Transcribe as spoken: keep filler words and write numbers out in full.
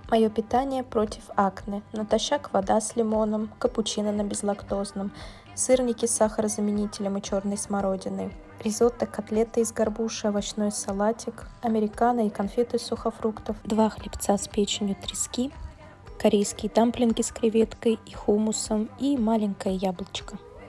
Мое питание против акне. Натощак вода с лимоном, капучино на безлактозном, сырники с сахарозаменителем и черной смородиной, ризотто, котлеты из горбуши, овощной салатик, американо и конфеты из сухофруктов, два хлебца с печенью трески, корейские дамплинги с креветкой и хумусом и маленькое яблочко.